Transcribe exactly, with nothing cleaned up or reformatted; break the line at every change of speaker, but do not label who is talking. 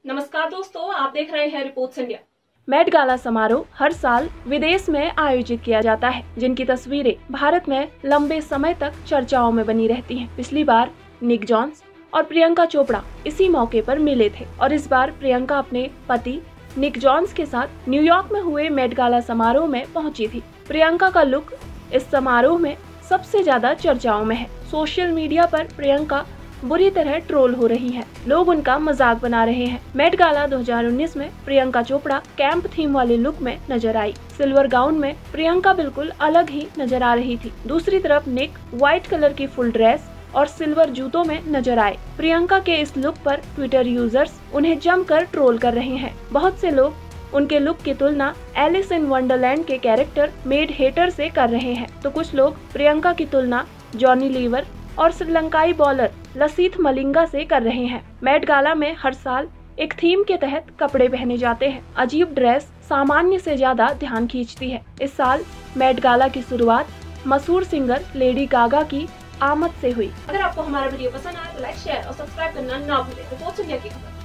नमस्कार दोस्तों, आप देख रहे हैं रिपोर्ट्स इंडिया।
मेट गाला समारोह हर साल विदेश में आयोजित किया जाता है, जिनकी तस्वीरें भारत में लंबे समय तक चर्चाओं में बनी रहती हैं। पिछली बार निक जोन्स और प्रियंका चोपड़ा इसी मौके पर मिले थे और इस बार प्रियंका अपने पति निक जोन्स के साथ न्यूयॉर्क में हुए मेट गाला समारोह में पहुंची थी। प्रियंका का लुक इस समारोह में सबसे ज्यादा चर्चाओं में है। सोशल मीडिया पर प्रियंका बुरी तरह ट्रोल हो रही हैं। लोग उनका मजाक बना रहे हैं। मेट गाला दो हज़ार उन्नीस में प्रियंका चोपड़ा कैंप थीम वाले लुक में नजर आई। सिल्वर गाउन में प्रियंका बिल्कुल अलग ही नजर आ रही थी। दूसरी तरफ निक व्हाइट कलर की फुल ड्रेस और सिल्वर जूतों में नजर आए। प्रियंका के इस लुक पर ट्विटर यूजर्स उन्हें जमकर ट्रोल कर रहे हैं। बहुत से लोग उनके लुक की तुलना एलिस इन वंडरलैंड के कैरेक्टर मेड हेटर से कर रहे हैं, तो कुछ लोग प्रियंका की तुलना जॉनी लीवर और श्रीलंकाई बॉलर लसिथ मलिंगा से कर रहे हैं। मेट गाला में हर साल एक थीम के तहत कपड़े पहने जाते हैं। अजीब ड्रेस सामान्य से ज्यादा ध्यान खींचती है। इस साल मेट गाला की शुरुआत मशहूर सिंगर लेडी गागा की आमद से हुई।
अगर आपको हमारा वीडियो पसंद आए तो लाइक, शेयर और सब्सक्राइब करना ना भूलें। रिपोर्ट्स इंडिया की खबर।